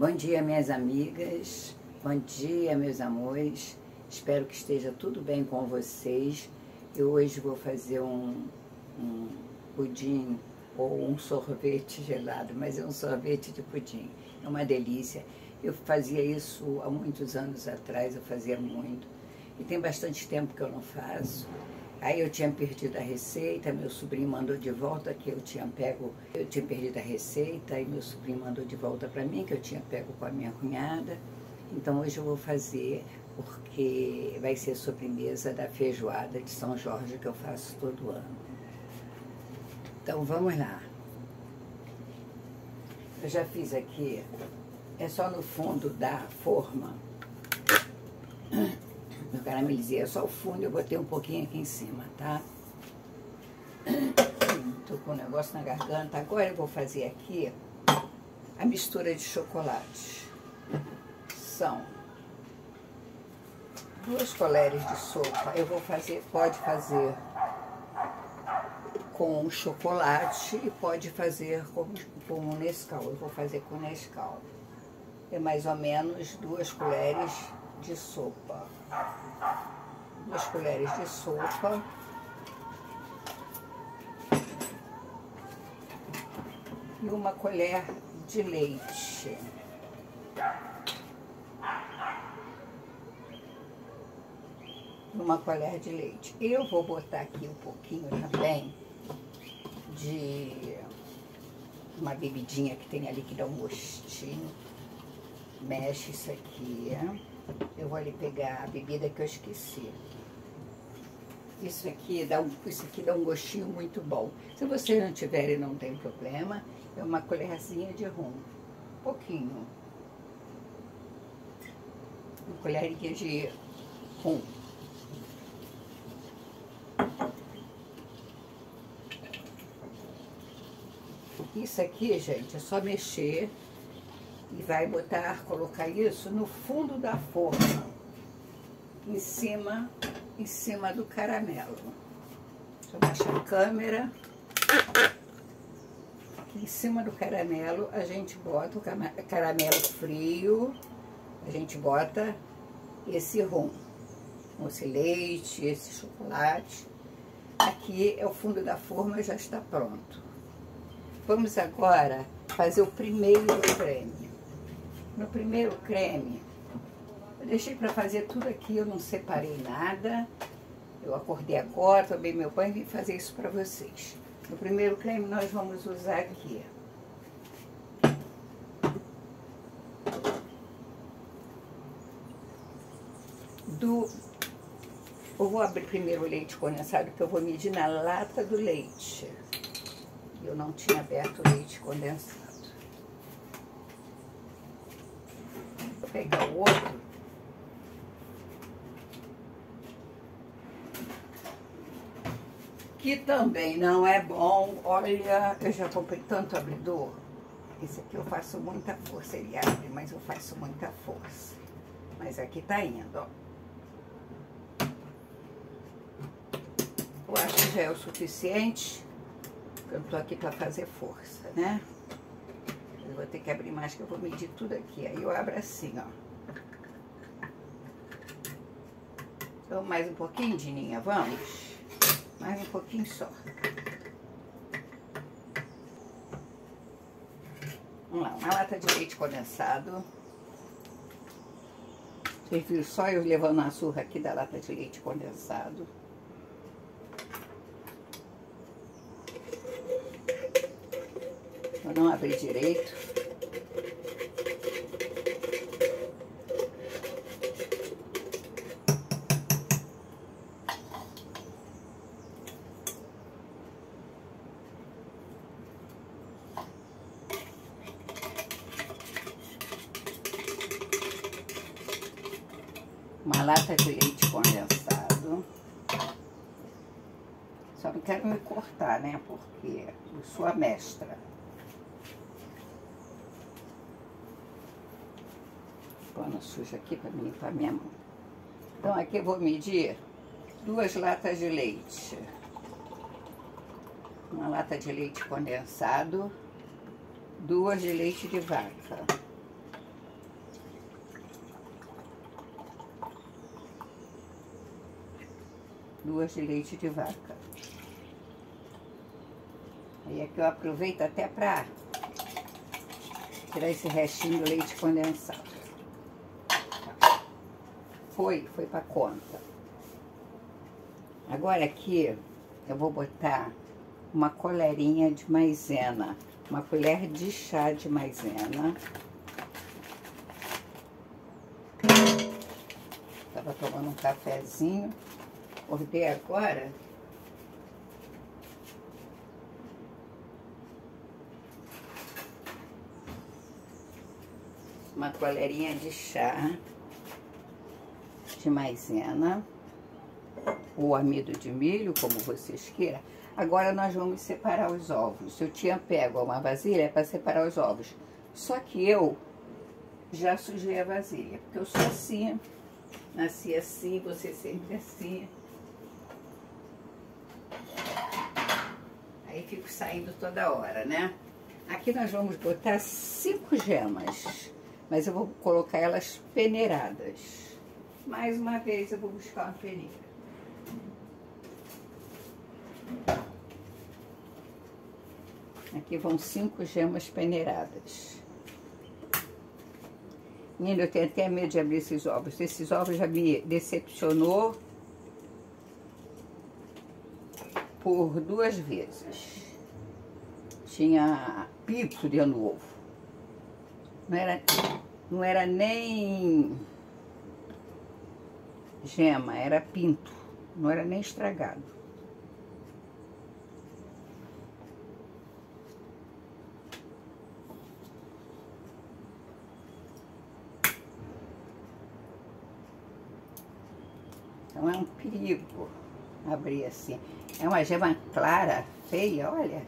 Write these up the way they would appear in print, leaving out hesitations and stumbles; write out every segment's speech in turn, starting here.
Bom dia, minhas amigas, bom dia, meus amores, espero que esteja tudo bem com vocês. Eu hoje vou fazer um pudim ou um sorvete gelado, mas é um sorvete de pudim, é uma delícia. Eu fazia isso há muitos anos atrás, eu fazia muito, e tem bastante tempo que eu não faço. Aí eu tinha perdido a receita, meu sobrinho mandou de volta que eu tinha perdido a receita, e meu sobrinho mandou de volta para mim, que eu tinha pego com a minha cunhada. Então hoje eu vou fazer, porque vai ser sobremesa da feijoada de São Jorge que eu faço todo ano. Então vamos lá. Eu já fiz aqui, é só no fundo da forma. Eu caramelizei, é só o fundo, eu botei um pouquinho aqui em cima, tá? Tô com um negócio na garganta. Agora eu vou fazer aqui a mistura de chocolate. São 2 colheres de sopa. Eu vou fazer, pode fazer com chocolate e pode fazer com Nescau. Eu vou fazer com Nescau. É mais ou menos 2 colheres de sopa. 2 colheres de sopa. E 1 colher de leite. Uma colher de leite. Eu vou botar aqui um pouquinho também de uma bebidinha que tem ali que dá um gostinho. Mexe isso aqui. Eu vou ali pegar a bebida que eu esqueci. Isso aqui dá um gostinho muito bom. Se vocês não tiverem, não tem problema. É uma colherzinha de rum. Pouquinho. Uma colherinha de rum. Isso aqui, gente, é só mexer e vai colocar isso no fundo da forma, em cima do caramelo. Deixa eu baixar a câmera. Aqui em cima do caramelo a gente bota o caramelo frio, a gente bota esse rum, esse leite, esse chocolate. Aqui é o fundo da forma, já está pronto. Vamos agora fazer o primeiro creme. No primeiro creme, eu deixei para fazer tudo aqui, eu não separei nada. Eu acordei agora, tomei meu banho e vim fazer isso para vocês. No primeiro creme nós vamos usar aqui eu vou abrir primeiro o leite condensado, que eu vou medir na lata do leite. Eu não tinha aberto o leite condensado. Vou pegar o outro. Que também não é bom. Olha, eu já comprei tanto abridor. Esse aqui eu faço muita força. Ele abre, mas eu faço muita força. Mas aqui tá indo, ó. Eu acho que já é o suficiente. Eu tô aqui para fazer força, né? Eu vou ter que abrir mais, que eu vou medir tudo aqui. Aí eu abro assim, ó. Então, mais um pouquinho, Dininha, vamos? Mais um pouquinho só. Vamos lá, 1 lata de leite condensado. Vocês viram só eu levando a surra aqui da lata de leite condensado. Eu não abri direito. Uma lata de leite condensado. Só não quero me cortar, né? Porque eu sou a mestra. Pano sujo aqui para me limpar minha mão. Então aqui eu vou medir 2 latas de leite. Uma lata de leite condensado, 2 de leite de vaca. 2 de leite de vaca. Aí aqui eu aproveito até para tirar esse restinho do leite condensado. Foi para conta. Agora aqui eu vou botar uma colherinha de maisena, uma colher de chá de maisena. Tava tomando um cafezinho, acordei agora. Uma colherinha de chá de maisena, ou amido de milho, como vocês queiram. Agora nós vamos separar os ovos. Eu tinha pego uma vasilha para separar os ovos, só que eu já sujei a vasilha, porque eu sou assim, nasci assim, você sempre assim. Aí fico saindo toda hora, né? Aqui nós vamos botar 5 gemas, mas eu vou colocar elas peneiradas. Mais uma vez eu vou buscar uma peneira. Aqui vão 5 gemas peneiradas. Menina, eu tenho até medo de abrir esses ovos. Esses ovos já me decepcionou por 2 vezes. Tinha pinto dentro do ovo. Não era nem gema, era pinto. Não era nem estragado. Então é um perigo abrir assim. É uma gema clara, feia, olha.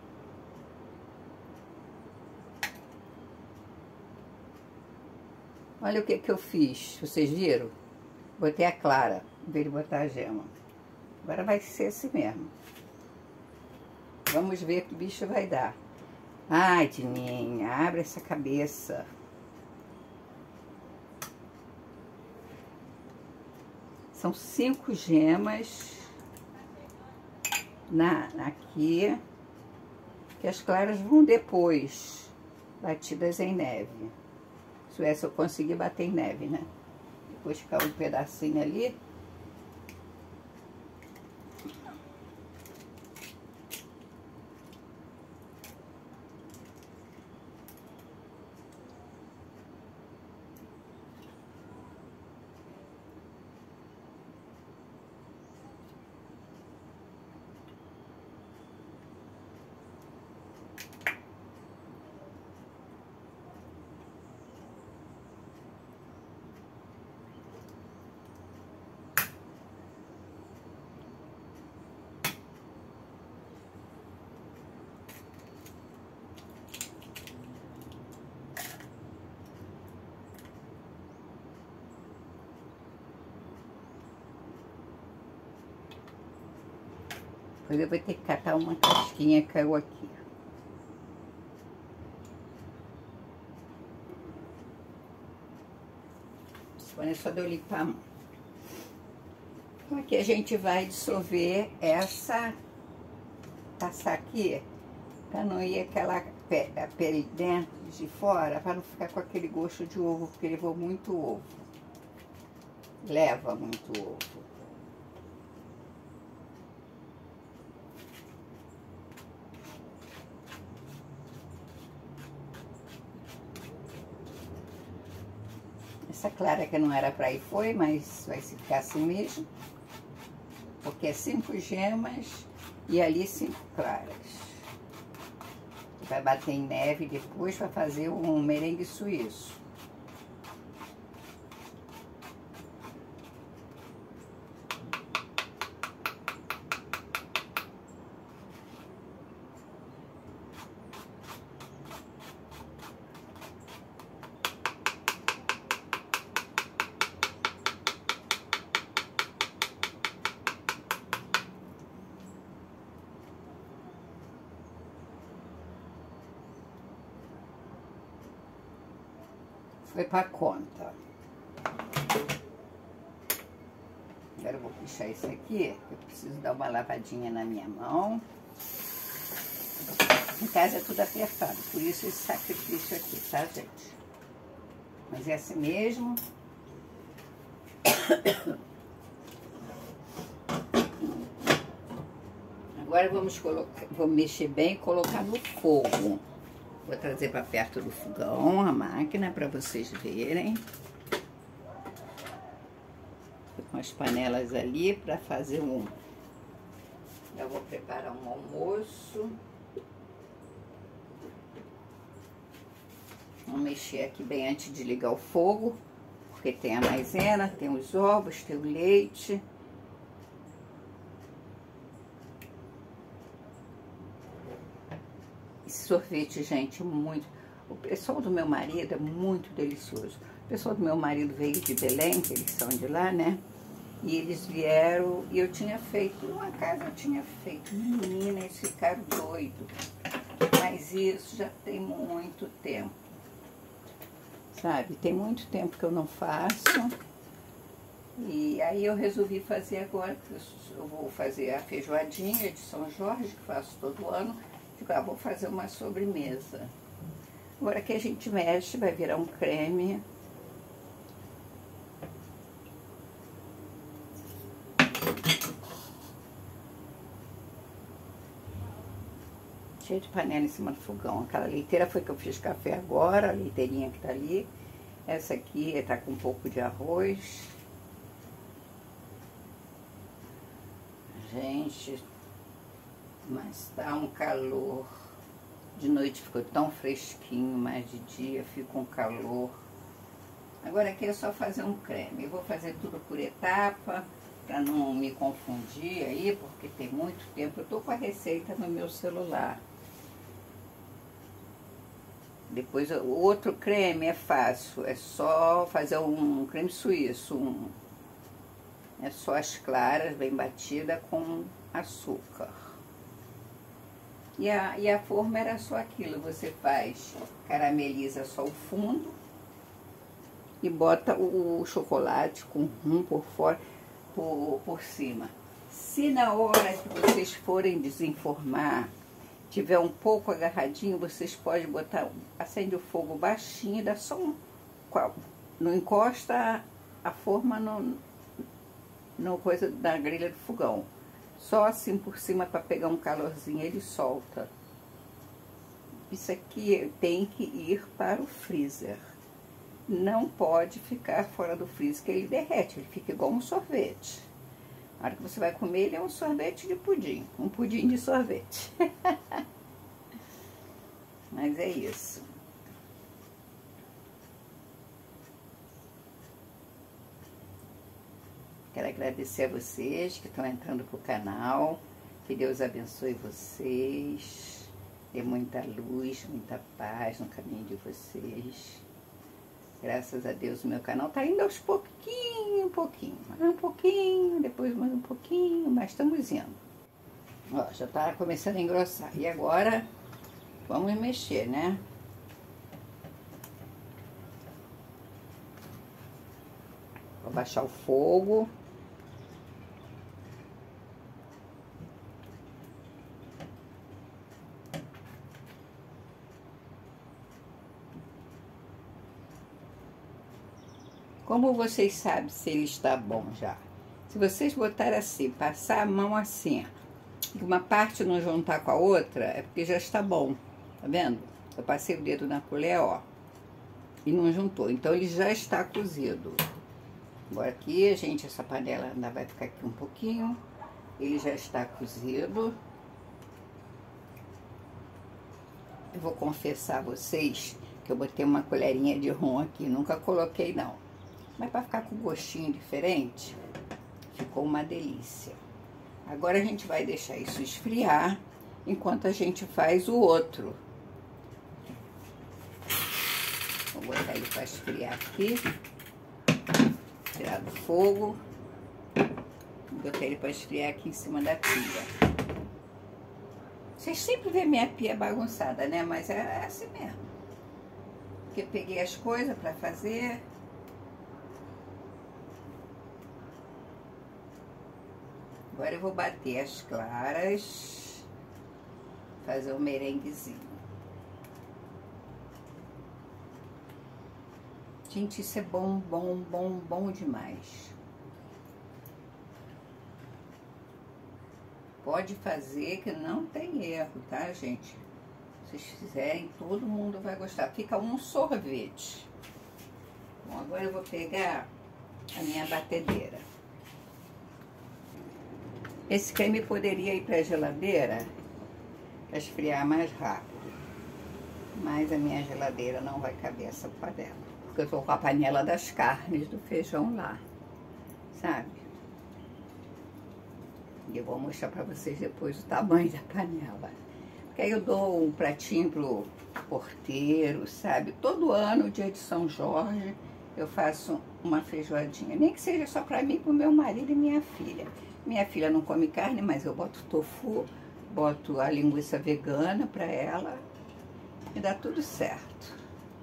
Olha o que eu fiz, vocês viram? Botei a clara, em vez de botar a gema. Agora vai ser assim mesmo. Vamos ver que bicho vai dar. Ai, Tininha, abre essa cabeça. São 5 gemas aqui, que as claras vão depois, batidas em neve. Isso é, se eu conseguir bater em neve, né? Depois ficar um pedacinho ali. Depois eu vou ter que catar uma casquinha que caiu aqui. É só de eu limpar a mão. Então aqui a gente vai dissolver passar aqui, para não ir aquela pele dentro de fora, para não ficar com aquele gosto de ovo, porque levou muito ovo. Leva muito ovo. Essa clara que não era pra ir foi, mas vai ficar assim mesmo. Porque é 5 gemas e ali 5 claras. Vai bater em neve depois para fazer um merengue suíço. Foi para conta. Agora eu vou puxar isso aqui, eu preciso dar uma lavadinha na minha mão. Em casa é tudo apertado, por isso esse sacrifício aqui, tá, gente? Mas é assim mesmo. Agora vou mexer bem e colocar no fogo. Vou trazer para perto do fogão a máquina para vocês verem. Tô com as panelas ali para fazer um. Eu vou preparar um almoço. Vamos mexer aqui bem antes de ligar o fogo, porque tem a maisena, tem os ovos, tem o leite. Esse sorvete, gente, muito... O pessoal do meu marido é muito delicioso. O pessoal do meu marido veio de Belém, que eles são de lá, né? E eles vieram, e eu tinha feito, uma casa eu tinha feito. Menina, eles ficaram doidos. Mas isso já tem muito tempo. Sabe? Tem muito tempo que eu não faço. E aí eu resolvi fazer agora, eu vou fazer a feijoadinha de São Jorge, que faço todo ano. Digo, vou fazer uma sobremesa. Agora que a gente mexe, vai virar um creme. Cheio de panela em cima do fogão. Aquela leiteira foi que eu fiz café agora, a leiteirinha que tá ali. Essa aqui tá com um pouco de arroz. Gente, mas tá um calor. De noite ficou tão fresquinho, mas de dia fica um calor. Agora aqui é só fazer um creme. Eu vou fazer tudo por etapa, para não me confundir aí, porque tem muito tempo. Eu tô com a receita no meu celular. Depois, o outro creme é fácil, é só fazer um creme suíço. É só as claras bem batida com açúcar. E a forma era só aquilo, você faz, carameliza só o fundo e bota o chocolate com rum por fora, por cima. Se na hora que vocês forem desenformar, tiver um pouco agarradinho, vocês podem botar, acende o fogo baixinho, dá só não encosta a forma no coisa da grelha do fogão. Só assim por cima para pegar um calorzinho, ele solta. Isso aqui tem que ir para o freezer. Não pode ficar fora do freezer, que ele derrete, ele fica igual um sorvete. Na hora que você vai comer, ele é um sorvete de pudim, um pudim de sorvete. Mas é isso. Quero agradecer a vocês que estão entrando pro canal. Que Deus abençoe vocês. Dê muita luz, muita paz no caminho de vocês. Graças a Deus o meu canal tá indo aos pouquinho, um pouquinho, depois mais um pouquinho, mas estamos indo. Ó, já tá começando a engrossar. E agora, vamos mexer, né? Vou baixar o fogo. Como vocês sabem se ele está bom já? Se vocês botarem assim, passar a mão assim, e uma parte não juntar com a outra, é porque já está bom. Tá vendo? Eu passei o dedo na colher, ó, e não juntou. Então ele já está cozido. Agora aqui, gente, essa panela ainda vai ficar aqui um pouquinho. Ele já está cozido. Eu vou confessar a vocês que eu botei uma colherinha de rum aqui. Nunca coloquei, não. Mas para ficar com um gostinho diferente, ficou uma delícia. Agora a gente vai deixar isso esfriar, enquanto a gente faz o outro. Vou botar ele para esfriar aqui. Tirar do fogo. Botei ele para esfriar aqui em cima da pia. Vocês sempre vêem minha pia bagunçada, né? Mas é assim mesmo. Porque eu peguei as coisas para fazer. Agora eu vou bater as claras, fazer um merenguezinho. Gente, isso é bom, bom, bom, bom demais. Pode fazer que não tem erro, tá, gente? Se vocês fizerem, todo mundo vai gostar. Fica um sorvete. Bom, agora eu vou pegar a minha batedeira. Esse creme poderia ir para a geladeira para esfriar mais rápido. Mas a minha geladeira não vai caber essa panela. Porque eu tô com a panela das carnes do feijão lá, sabe? E eu vou mostrar para vocês depois o tamanho da panela. Porque aí eu dou um pratinho pro porteiro, sabe? Todo ano, dia de São Jorge, eu faço uma feijoadinha. Nem que seja só para mim, pro meu marido e minha filha. Minha filha não come carne, mas eu boto tofu, boto a linguiça vegana para ela e dá tudo certo.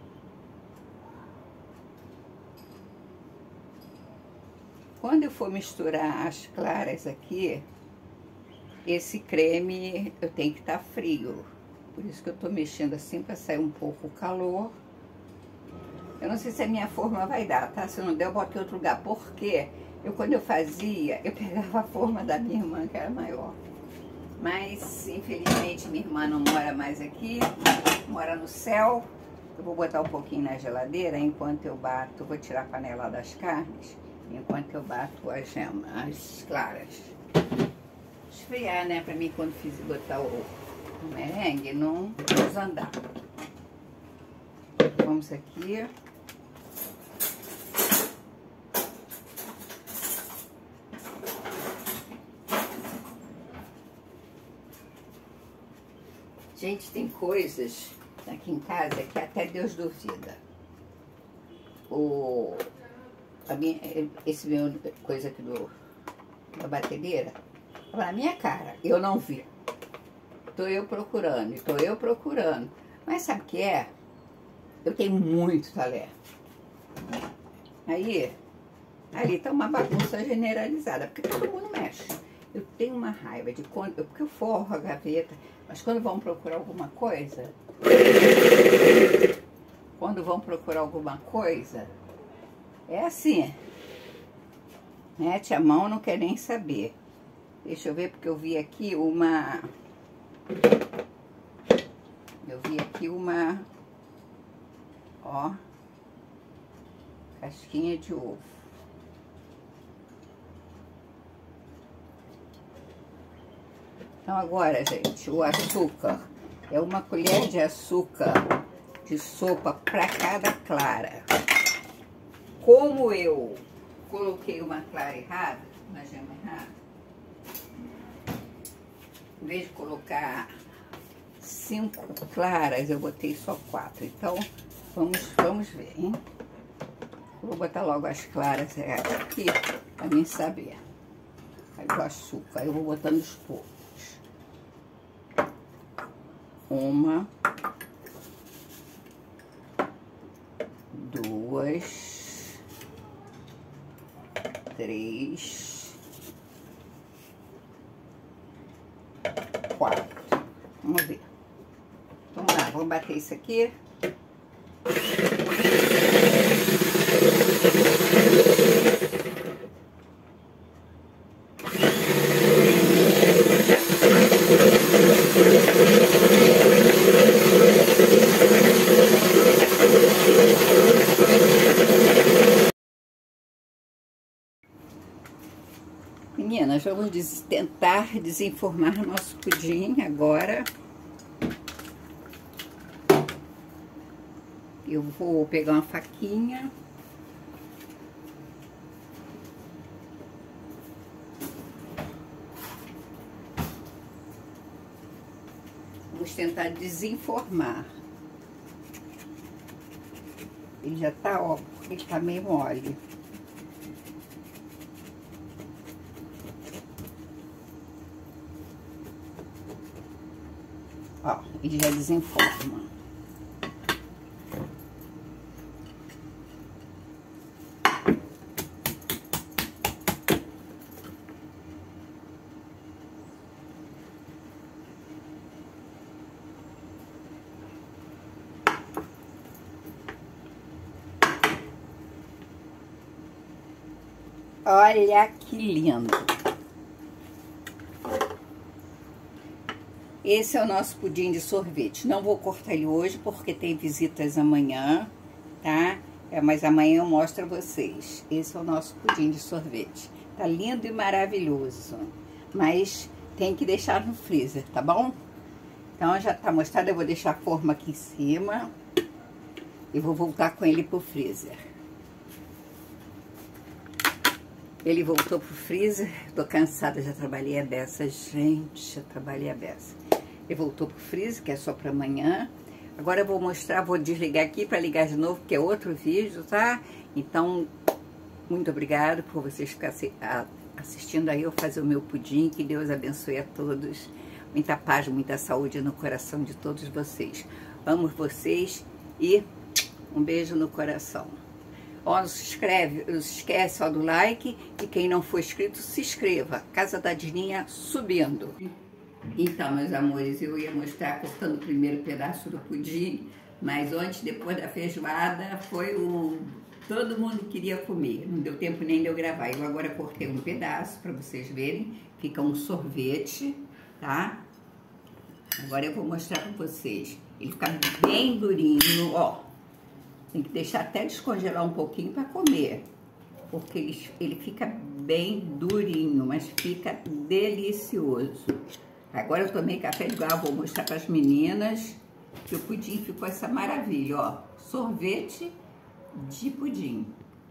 Quando eu for misturar as claras aqui, esse creme eu tenho que estar frio. Por isso que eu tô mexendo assim para sair um pouco o calor. Eu não sei se a minha forma vai dar, tá? Se não der, eu boto em outro lugar. Porque quando eu fazia, eu pegava a forma da minha irmã, que era maior. Mas, infelizmente, minha irmã não mora mais aqui, mora no céu. Eu vou botar um pouquinho na geladeira enquanto eu bato. Vou tirar a panela das carnes, enquanto eu bato as claras. Esfriar, né? Pra mim, quando fiz botar o merengue, não desandar. Vamos aqui. Gente, tem coisas aqui em casa que até Deus duvida. Esse meu coisa aqui da batedeira, tava na minha cara, eu não vi. Tô eu procurando. Mas sabe o que é? Eu tenho muito talher. Aí, ali tá uma bagunça generalizada, porque todo mundo mexe. Eu tenho uma raiva de quando... Porque eu forro a gaveta, mas quando vão procurar alguma coisa... é assim. Mete a mão, não quer nem saber. Deixa eu ver, porque eu vi aqui uma... Ó, casquinha de ovo. Então agora, gente, o açúcar é uma colher de açúcar de sopa para cada clara. Como eu coloquei uma clara errada, uma gema errada, em vez de colocar 5 claras, eu botei só 4. Então, vamos ver, hein? Vou botar logo as claras aqui, pra mim saber. Aí o açúcar, eu vou botando os poucos. 1, 2, 3, 4. Vamos ver. Vamos lá, vamos bater isso aqui. Meninas, vamos tentar desenformar nosso pudim agora. Eu vou pegar uma faquinha. Vamos tentar desenformar. Ele já tá, ó, ele tá meio mole. Ó, ele já desenforma. Olha que lindo. Esse é o nosso pudim de sorvete. Não vou cortar ele hoje porque tem visitas amanhã, tá? Mas amanhã eu mostro a vocês. Esse é o nosso pudim de sorvete. Tá lindo e maravilhoso. Mas tem que deixar no freezer, tá bom? Então já tá mostrado, eu vou deixar a forma aqui em cima. E vou voltar com ele pro freezer. Ele voltou pro freezer. Tô cansada, já trabalhei a beça, gente. Já trabalhei a beça. Ele voltou pro freezer, que é só para amanhã. Agora eu vou mostrar, vou desligar aqui para ligar de novo, porque é outro vídeo, tá? Então, muito obrigado por vocês ficarem assistindo aí eu fazer o meu pudim. Que Deus abençoe a todos. Muita paz, muita saúde no coração de todos vocês. Amo vocês e um beijo no coração. Ó, não se esquece ó, do like, e quem não for inscrito, se inscreva. Casa da Dininha subindo. Então, meus amores, eu ia mostrar cortando o primeiro pedaço do pudim, mas antes, depois da feijoada, foi todo mundo queria comer. Não deu tempo nem de eu gravar. Eu agora cortei um pedaço para vocês verem. Fica um sorvete, tá? Agora eu vou mostrar para vocês. Ele fica bem durinho, ó. Tem que deixar até descongelar um pouquinho para comer, porque ele fica bem durinho, mas fica delicioso. Agora eu tomei café de igual, vou mostrar para as meninas que o pudim ficou essa maravilha, ó. Sorvete de pudim.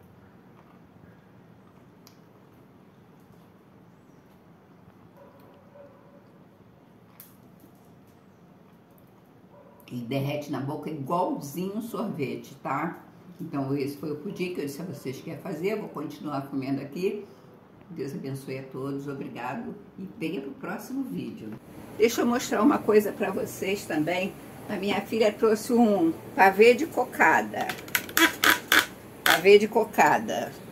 Ele derrete na boca igualzinho sorvete, tá? Então esse foi o pudim que eu disse a vocês que ia fazer. Eu vou continuar comendo aqui. Deus abençoe a todos, obrigado. E venha pro próximo vídeo. Deixa eu mostrar uma coisa para vocês também. A minha filha trouxe um pavê de cocada. Pavê de cocada.